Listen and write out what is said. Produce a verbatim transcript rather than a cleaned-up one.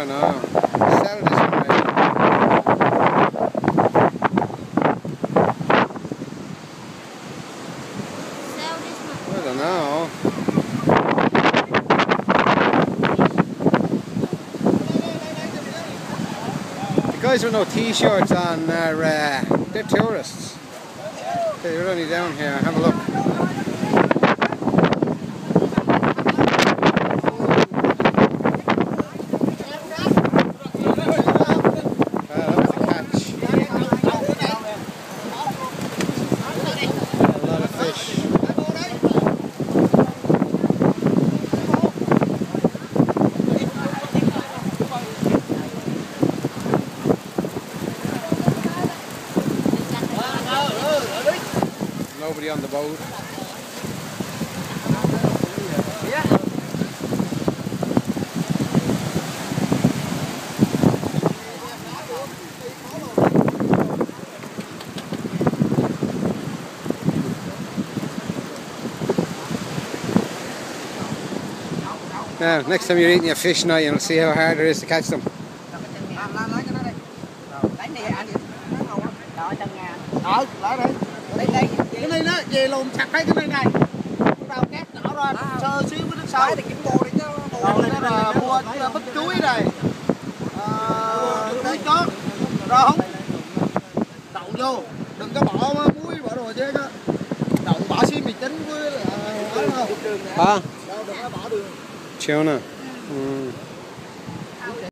don't know. Sell this one, maybe. Sell this one. I don't know. The guys with no t-shirts on are uh, they're tourists. They're only down here. Have a look. Nobody on the boat. Now, next time you're eating your fish now, you'll see how hard it is to catch them. Ờ, lại đây. Đây đây, cái này nó về lùm chặt mấy cái này này. Rau cát nhỏ ra, sơ xíu với nước sâu. Thì kiếm bồ đi cho bồ này là mua bắp chuối này. Ờ, trái chót, rau húng. Đậu vô, đừng có bỏ muối bỏ đồ chứ. Đậu bỏ xí mì chính với ờ không. À. Đừng có bỏ đường. Chiều nè. Ừ.